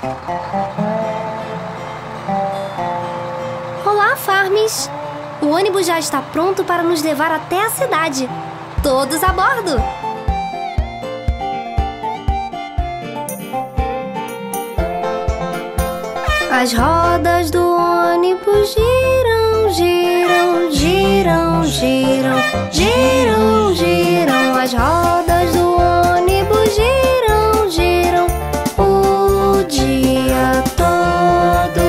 Olá, Farms! O ônibus já está pronto para nos levar até a cidade. Todos a bordo! As rodas do ônibus giram, giram, giram, giram, giram, giram. As rodas do ônibus giram, giram o dia todo.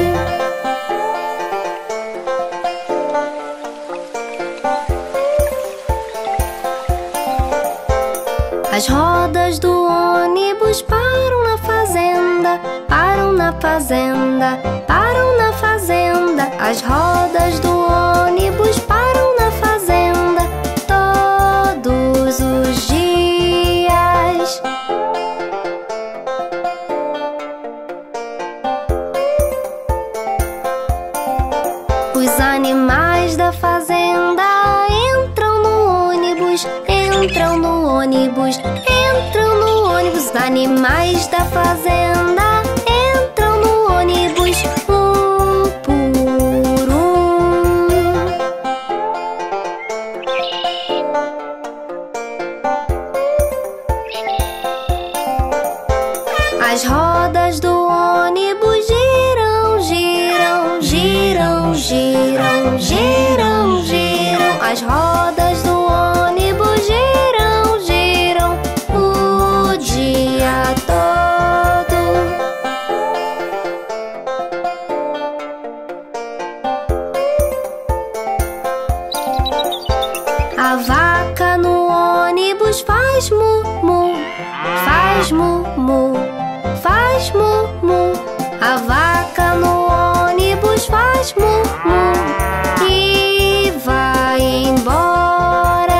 As rodas do ônibus param na fazenda, param na fazenda, param na fazenda. As rodas do ônibus param na fazenda todos os dias. Os animais da fazenda entram no ônibus, entram no ônibus, entram no ônibus. Os animais da fazenda entram no ônibus, um por um. As rodas do ônibus giram, giram, giram, giram, giram, giram. As rodas do ônibus giram, giram o dia todo. A vaca no ônibus faz mu, mu, faz mu, mu, faz mu, mu. A vaca no ônibus faz mu, mu e vai embora.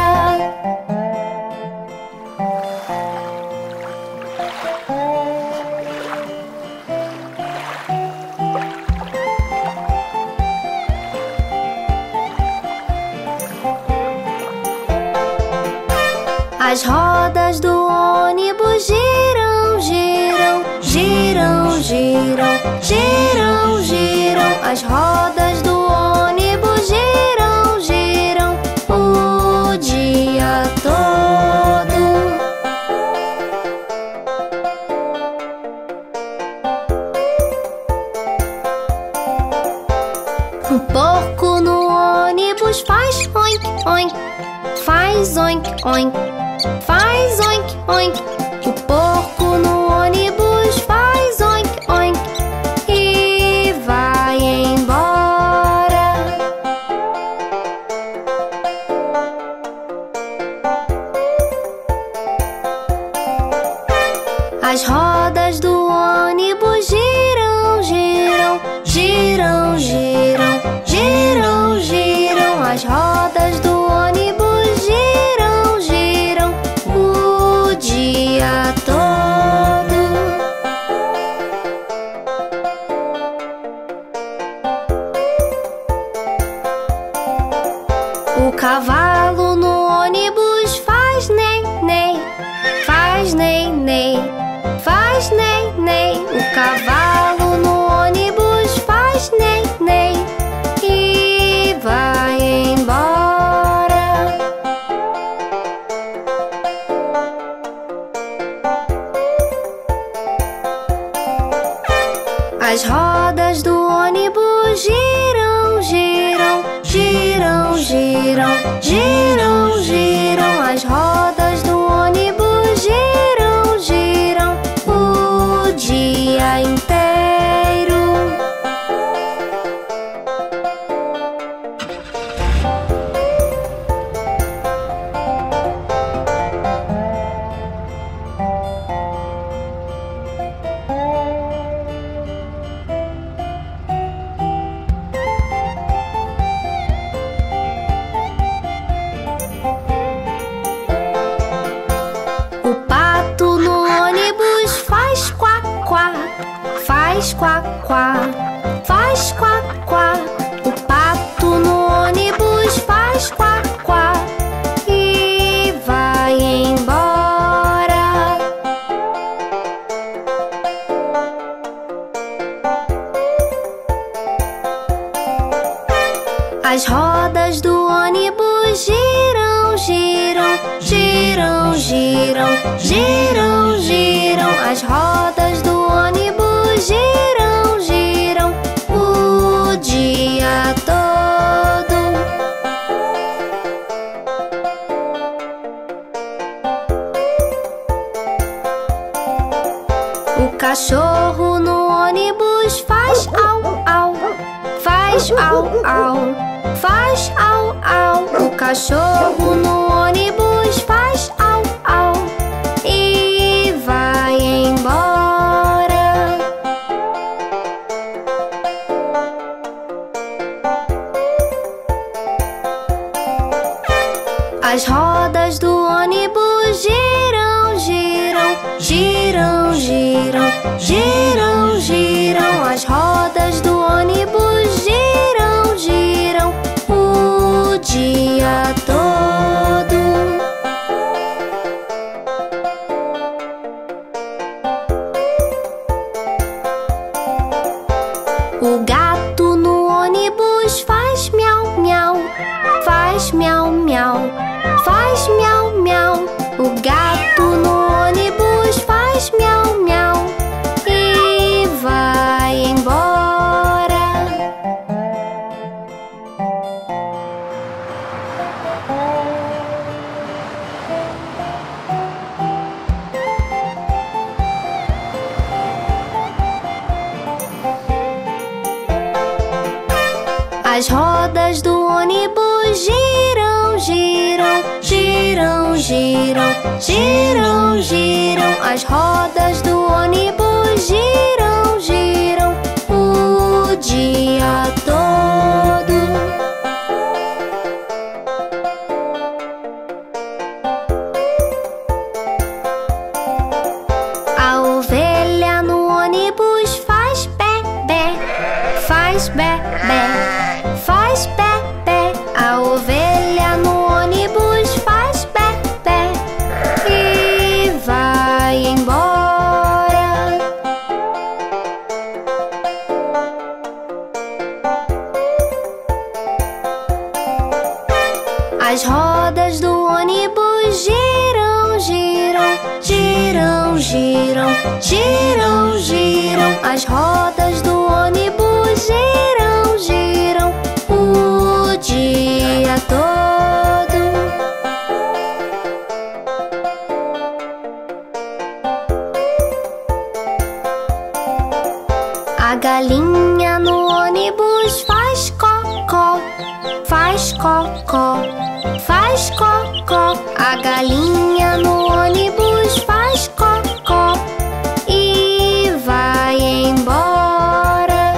As rodas do ônibus giram, giram, giram, giram, giram, giram. As rodas do ônibus giram, giram o dia todo. Um porco no ônibus faz oink, oink, faz oink, oink, faz oink, oink. O porco no ônibus faz oink, oink e vai embora. As rodas do ônibus giram, giram, giram, giram, giram, giram. As rodas do ônibus giram, giram o dia todo. O cavalo no ônibus faz nei, nei, faz nei, nei, faz nei, nei. O cavalo no ônibus faz nei, nei e vai embora. As rodas do ônibus giram, giram, giram, giram, giram, giram. As rodas do ônibus giram, giram o dia inteiro. O pato no ônibus faz quá, quá, faz quá, quá, faz quá, quá. O pato no ônibus faz quá, quá e vai embora. As rodas do ônibus giram, giram, giram, giram, giram, giram. As rodas do ônibus giram, giram o dia todo. O cachorro no ônibus faz au, au, faz au, au, faz au, au. O cachorro no ônibus faz au, au e vai embora. As rodas do ônibus giram, giram, giram, giram, giram, giram. As rodas do ônibus giram, giram o dia todo. O gato no ônibus faz miau, miau, faz miau, miau, faz miau, miau. O gato no ônibus faz miau, miau e vai embora. As rodas do ônibus giram, giram, giram, giram, giram, giram. As rodas do ônibus giram, giram o dia todo. A ovelha no ônibus faz bé, bé, faz bé, bé, faz bé, bé. A ovelha no ônibus faz bé, bé e vai embora. As rodas do ônibus giram, giram, giram, giram, giram, giram. As rodas do ônibus giram, giram o dia todo. A galinha no ônibus faz cocó, faz cocó, faz cocó. A galinha no ônibus faz cocó e vai embora.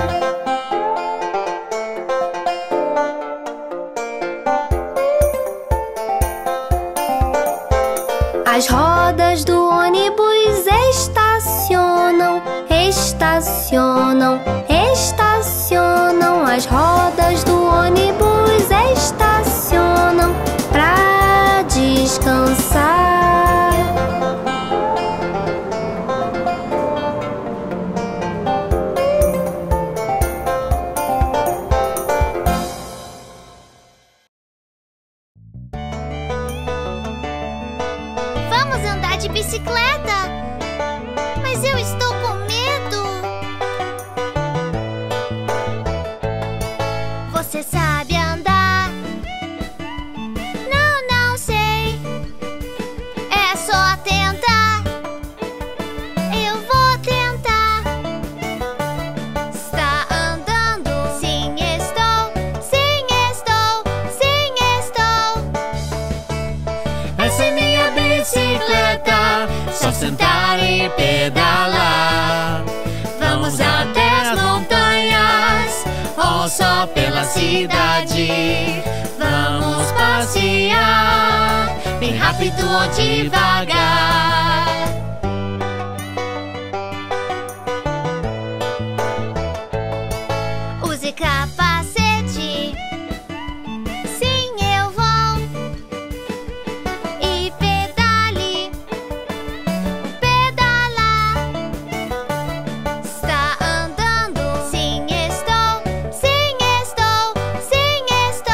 As rodas do ônibus estacionam, estacionam, estacionam. As rodas do ônibus estacionam pra descansar. Vamos andar de bicicleta? Mas eu estou com medo. Você sabe andar? Não, não sei. É só tentar. Eu vou tentar. Está andando? Sim, estou. Sim, estou. Sim, estou. Essa é minha bicicleta, só sentar e pedalar. Vamos até as montanhas ou só pela cidade. Vamos passear, bem rápido ou devagar. Use capacete. Sim, eu vou. E pedale. Pedalar. Está andando? Sim, estou. Sim, estou. Sim, estou.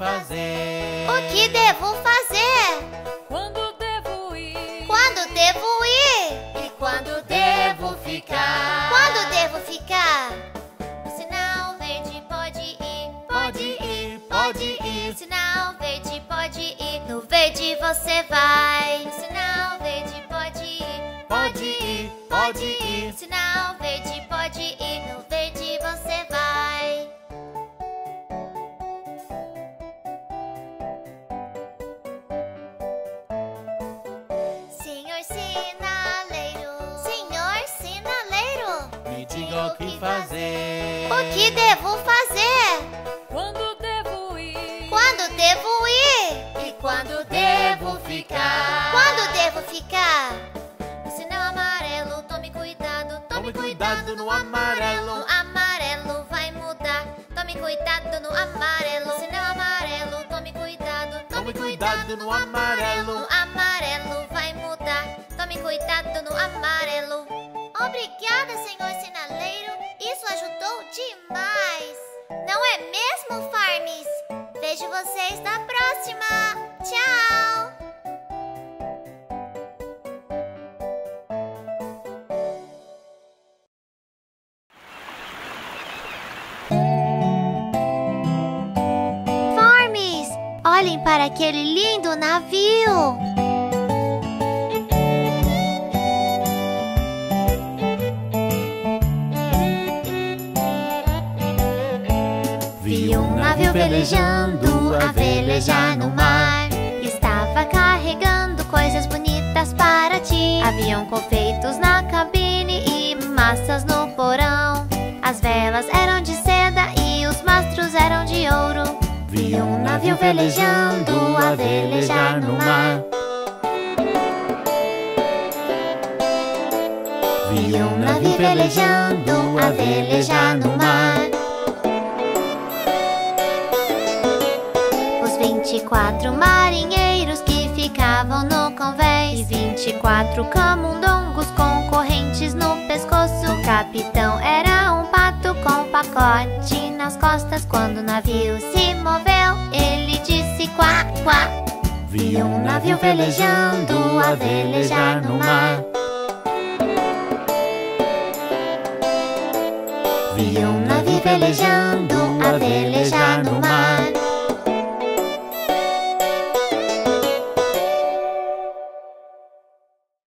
fazer? O que devo fazer? Quando devo ir? Quando devo ir? E quando devo ficar? Quando devo ficar? No sinal verde pode ir. Pode ir, pode ir. No sinal verde pode ir. No verde você vai. No sinal verde pode ir. Pode ir, pode ir. No sinal verde pode ir. No verde você vai. Senhor sinaleiro, senhor sinaleiro, Me diga o que fazer? O que devo fazer? Quando devo ir? Quando devo ir? E quando devo ficar? Quando devo ficar? No sinal amarelo, tome cuidado. Tome cuidado no amarelo. No amarelo vai mudar. Tome cuidado no amarelo. No sinal amarelo, tome cuidado. Tome cuidado no amarelo. No amarelo vai mudar. Tome cuidado no amarelo. Obrigada, senhor sinaleiro. Isso ajudou demais. Não é mesmo, Farmies? Vejo vocês na próxima. Tchau! Farmies, olhem para aquele lindo navio. Vi um navio velejando, a velejar no mar. Estava carregando coisas bonitas para ti. Haviam confeitos na cabine e massas no porão. As velas eram de seda e os mastros eram de ouro. Vi um navio velejando, a velejar no mar. Vi um navio velejando, a velejar no mar. 24 marinheiros que ficavam no convés e 24 camundongos com correntes no pescoço. O capitão era um pato com pacote nas costas. Quando o navio se moveu, ele disse quá, quá. Vi um navio velejando, a velejar no mar. Vi um navio velejando, a velejar no mar.